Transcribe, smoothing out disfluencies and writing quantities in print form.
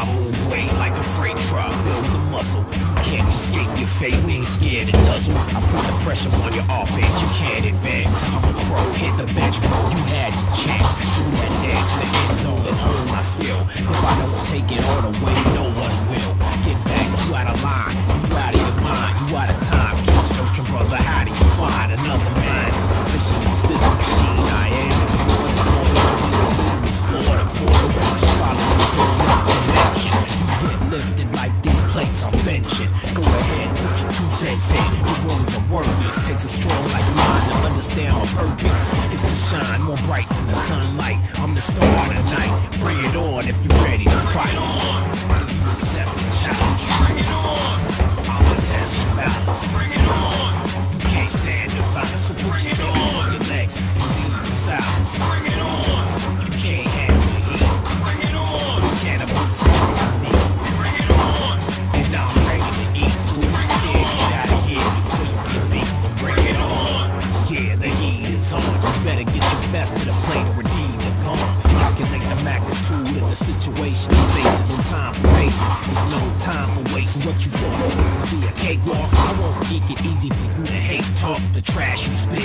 I move weight like a freight truck, build the muscle. Can't escape your fate, we ain't scared to tussle. I put the pressure on your offense, you can't advance. I'm a pro, hit the bench, bro, you had your chance. Do that dance in the end zone and hold my skill. If I don't take it all the way, no one will. Get back, you out of line, you out of your mind, you out of time. Keep searching, brother, how do you find another man? This machine I am is more than more. Explore the border, follow me to the next dimension. You get lifted like these plates I'm benching. Go ahead, put your 2 cents in. Your words are worthless. Takes a strong like mine to understand my purpose. It's to shine more bright than the sunlight. I'm the star of the night. Bring it on if you're ready to fight. You accept the challenge. Bring it on. I'm a test your balance. Bring it on. You can't stand the violence, so put it on your legs. You leave the silence. Bring it on. You can't handle the heat. Bring it on. This cannibal is for me. Bring it on. And I'm ready to eat. So I'm scared, get out of here before you get beat. Bring it on. Yeah, the heat is on. You better get your best to the plate or redeem the gone. Calculate the magnitude of the situation. Facing no time for pacing. There's no time for wasting. What you want? Be a cakewalk. I won't make it easy for you to hate talk. The trash you spit